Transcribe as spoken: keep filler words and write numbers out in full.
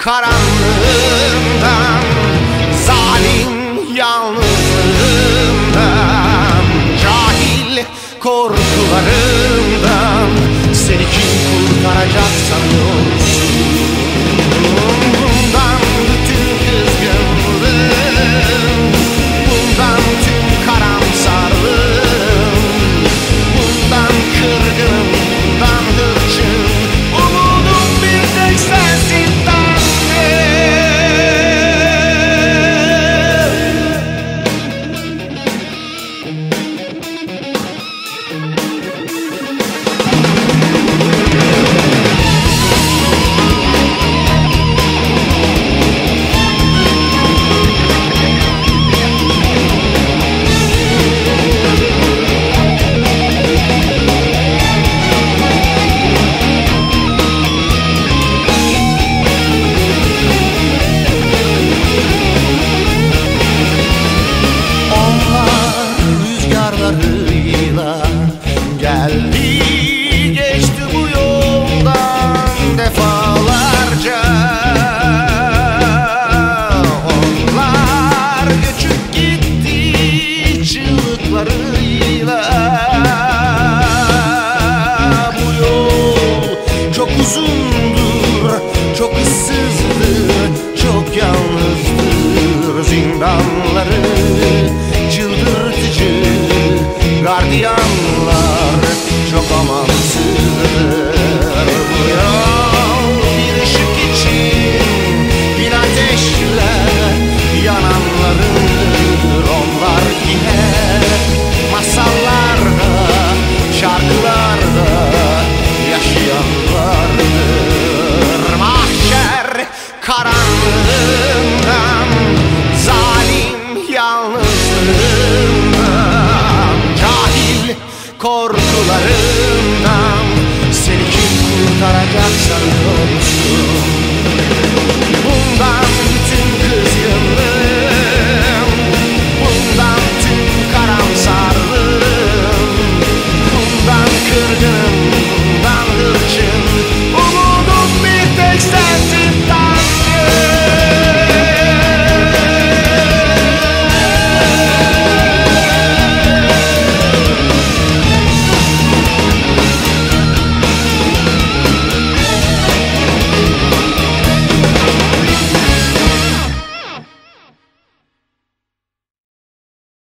karanlığından, zalim yalnızlığından, cahil korkularından seni kim kurtaracak sanıyorsun? Bundan bütün kızgınlığım, bundan tüm karamsarlığım, bundan kırgınım, bundan hırçın, umudum bir tek sensin geldi geçti bu yoldan defalarca. Onlar göçüp gitti çığlıklarıyla. Bu yol çok uzundur, çok ıssızdır, çok yalnızdır. Zindanları çıldırtıcı, gardiyanlar çok amansızdır. Bu yol bir ışık için bir ateşle yananlarıdır. Onlar ki hep masallarda, şarkılarda yaşayanlardır. Mahşer karanlık